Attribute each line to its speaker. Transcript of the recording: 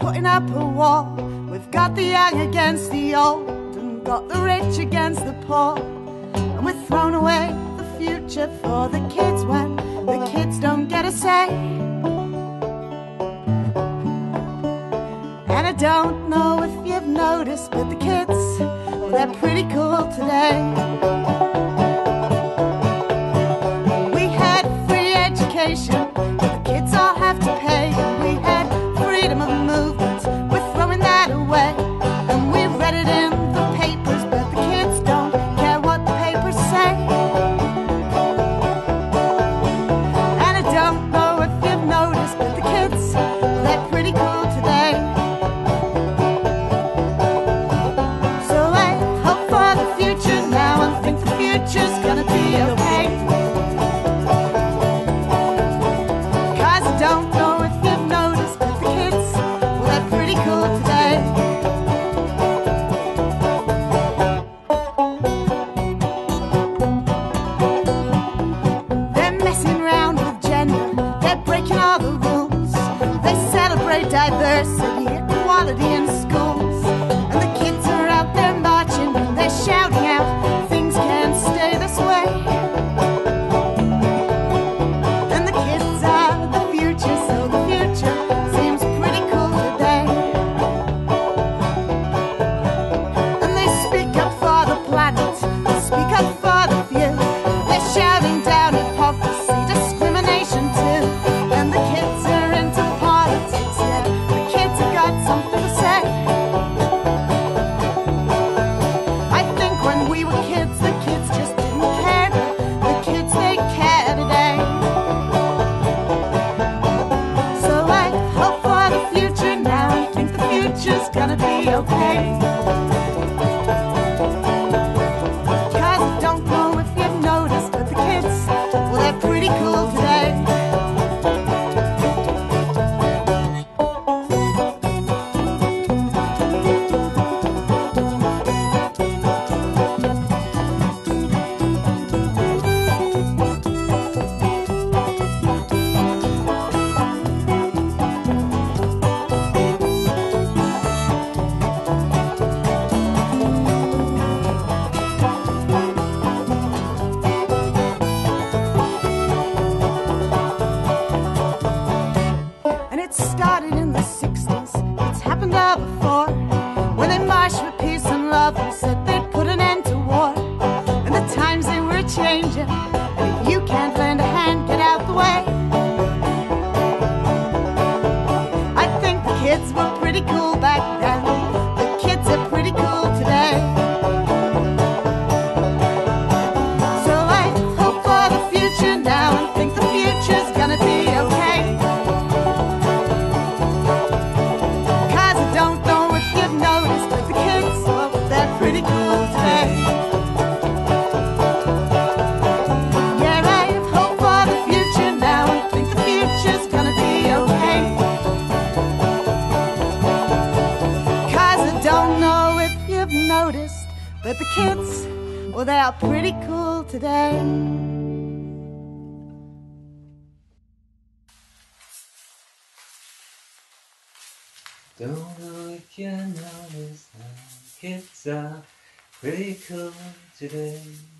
Speaker 1: putting up a wall. We've got the young against the old, and got the rich against the poor. And we're throwing away the future for the kids when the kids don't get a say. And I don't know if you've noticed, but the kids, well, they're pretty cool today. We had free education, but the kids all have to pay. And we had freedom of movement, we're throwing that away. And we read it in the papers, but the kids don't care what the papers say. And I don't know if you've noticed, but the kids, well, they're pretty cool today. So I hope for the future now and think the future's gonna be okay. 'Cause I don't know if you've noticed, but the kids, well, they're pretty cool today. They're messing around with gender, they're breaking all the rules. They celebrate diversity, equality in schools. And the kids are out there marching, they're shouting out, things can't stay this way. And the kids are the future, so the future seems pretty cool today. And they speak up for the planet, they speak up for the few. They're shouting down hypocrisy, discrimination too. And the kids are into politics, yeah, the kids have got something to say. I think when we were kids, the kids just didn't care, but the kids, they care today. So I hope for the future now and think the future's gonna be okay. 'Cause I don't know if you've noticed, but the kids, well, they're pretty cool today. And it started in the 60s, it's happened all before, when they marched for peace and love and said they'd put an end to war. And the times, they were changing, and if you can't lend a hand, get out the way. I think the kids were pretty cool back then, the kids are pretty cool today. So I hope for the future now and think the future's gonna be okay. 'Cause I don't know if you've noticed, but the kids, well, they're pretty cool today. Yeah, I hope for the future now and think the future's gonna be okay. 'Cause I don't know if you've noticed, but the kids, well, they are pretty cool today.
Speaker 2: Don't know if you noticed, now kids are pretty cool today.